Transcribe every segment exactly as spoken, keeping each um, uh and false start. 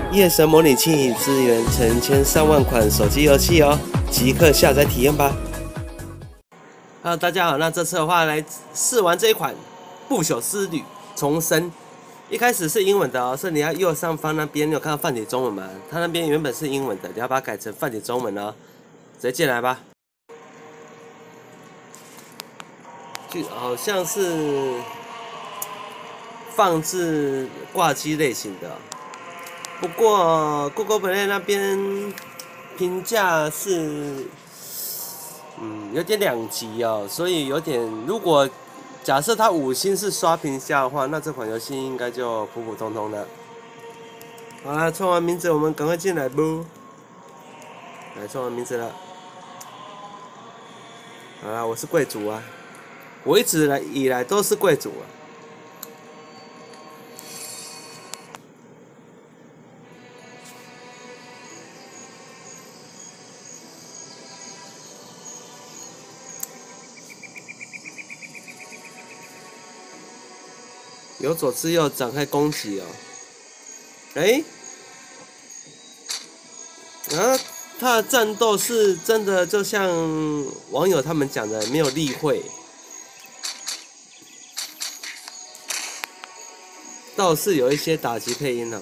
夜神模拟器支援成千上万款手机游戏哦，即刻下载体验吧。Hello， 大家好，那这次的话来试玩这一款《不朽之旅重生》。一开始是英文的哦，是你要右上方那边，你有看到繁体中文吗？它那边原本是英文的，你要把它改成繁体中文哦。直接进来吧。就好像是放置挂机类型的，不过 Google Play 那边评价是，嗯，有点两极哦，所以有点，如果假设它五星是刷评价的话，那这款游戏应该就普普通通的。好啦，创完名字，我们赶快进来不？来，创完名字了。好啦，我是贵族啊，我一直来以来都是贵族啊。由左至右展开攻击哦。哎，啊，他的战斗是真的，就像网友他们讲的，没有例会，倒是有一些打击配音呢、啊。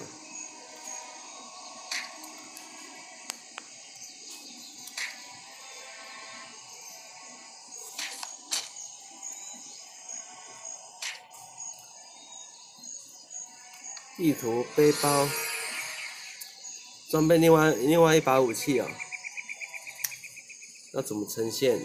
地图、背包、装备，另外另外一把武器哦，要怎么呈现？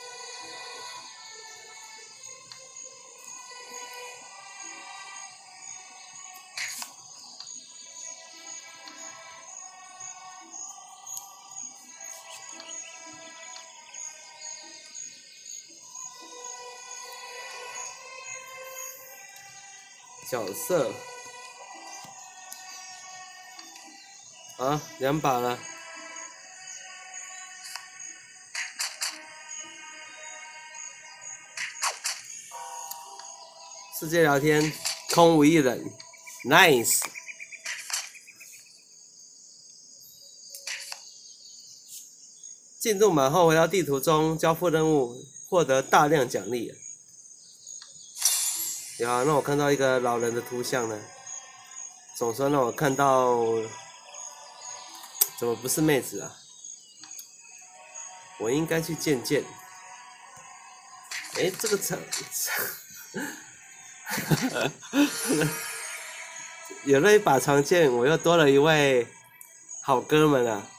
角色啊，两把了。世界聊天，空无一人 ，nice。进入满后回到地图中，交付任务，获得大量奖励。有啊，那我看到一个老人的图像呢。总算让我看到，怎么不是妹子啊？我应该去见见。哎，这个长，有了一把长剑，我又多了一位好哥们啊！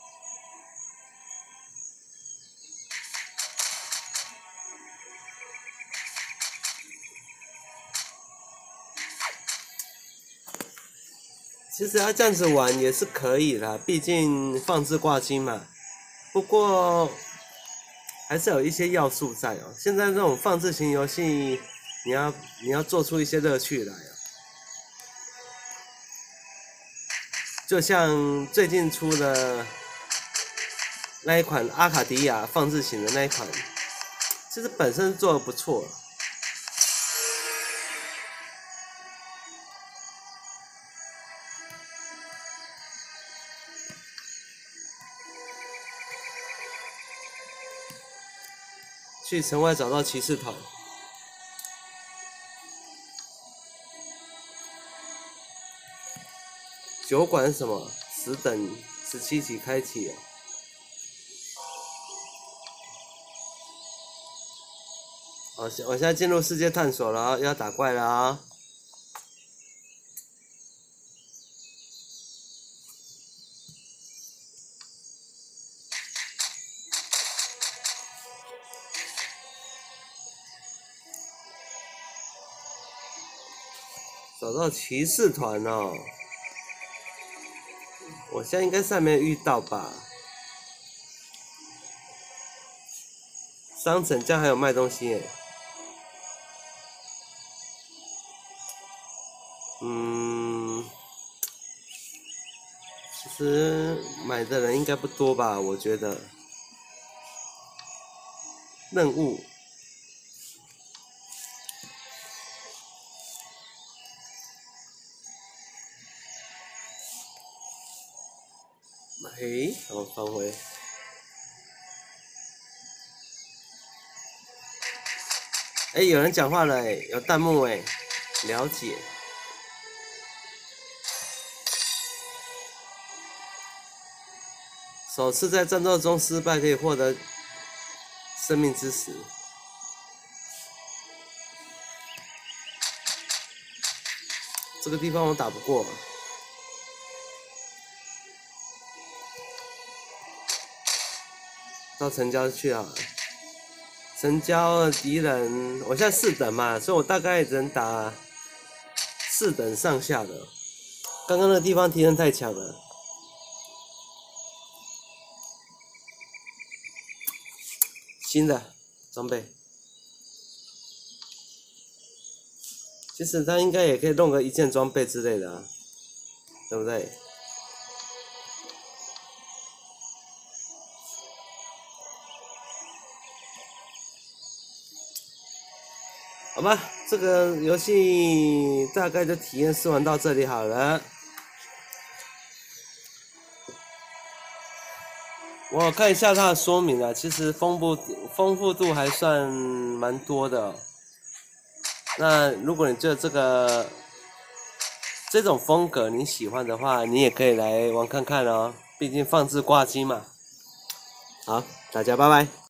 其实要这样子玩也是可以啦，毕竟放置挂机嘛。不过还是有一些要素在哦。现在这种放置型游戏，你要你要做出一些乐趣来啊。就像最近出的那一款阿卡迪亚放置型的那一款，其实本身做的不错。去城外找到骑士团。酒馆什么？十等十七级开启哦。好，我现在进入世界探索了，要打怪了啊！找到骑士团哦，我现在应该是还没有遇到吧？商城这样还有卖东西耶。嗯，其实买的人应该不多吧？我觉得。任务。 嘿，我返回。哎，有人讲话了哎，有弹幕哎，了解。首次在战斗中失败可以获得生命之石。这个地方我打不过。到城郊去啊！城郊的敌人，我现在四等嘛，所以我大概只能打四等上下的。刚刚那个地方敌人太强了。新的装备，其实他应该也可以弄个一件装备之类的啊，对不对？好吧，这个游戏大概就体验试玩到这里好了。我看一下它的说明啊，其实丰富丰富度还算蛮多的哦。那如果你觉得这个这种风格你喜欢的话，你也可以来玩看看哦，毕竟放置挂机嘛。好，大家拜拜。